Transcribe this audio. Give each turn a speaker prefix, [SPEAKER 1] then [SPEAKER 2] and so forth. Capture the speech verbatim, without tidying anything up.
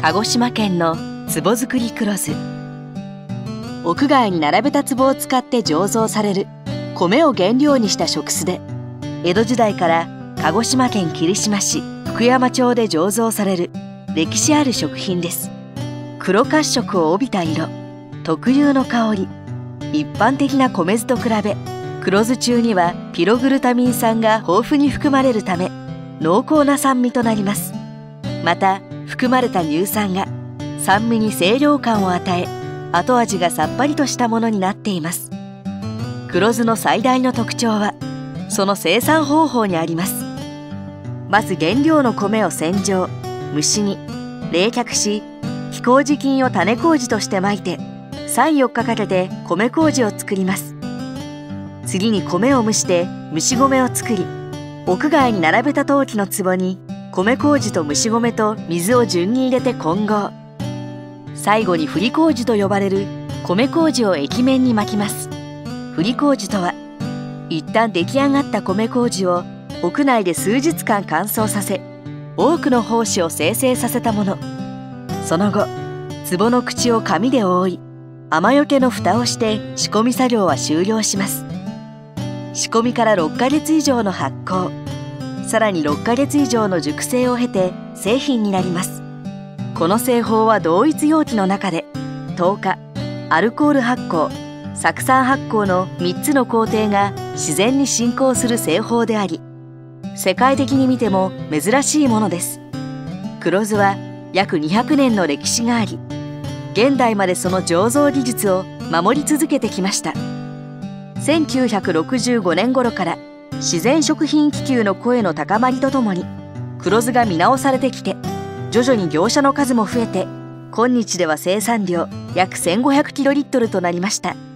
[SPEAKER 1] 鹿児島県の壺作り黒酢。屋外に並べた壺を使って醸造される米を原料にした食酢で、江戸時代から鹿児島県霧島市福山町で醸造される歴史ある食品です。黒褐色を帯びた色、特有の香り、一般的な米酢と比べ、黒酢中にはピログルタミン酸が豊富に含まれるため、濃厚な酸味となります。また含まれた乳酸が酸味に清涼感を与え、後味がさっぱりとしたものになっています。黒酢の最大の特徴はその生産方法にあります。まず原料の米を洗浄、蒸し煮、冷却し、黄麹菌を種麹としてまいてさん、よっかかけて米麹を作ります。次に米を蒸して蒸し米を作り、屋外に並べた陶器の壺に米麹と蒸し米と水を順に入れて混合。最後に振り麹と呼ばれる米麹を液面に巻きます。振り麹とは、一旦出来上がった米麹を屋内で数日間乾燥させ、多くの胞子を生成させたもの。その後、壺の口を紙で覆い、雨よけの蓋をして仕込み作業は終了します。仕込みからろっかげつ以上の発酵、さらにろっかげつ以上の熟成を経て製品になります。この製法は同一容器の中で糖化、アルコール発酵、酢酸発酵のみっつの工程が自然に進行する製法であり、世界的に見ても珍しいものです。黒酢は約にひゃくねんの歴史があり、現代までその醸造技術を守り続けてきました。せんきゅうひゃくろくじゅうごねん頃から自然食品気球の声の高まりとともに黒酢が見直されてきて、徐々に業者の数も増えて、今日では生産量約せんごひゃくキロリットルとなりました。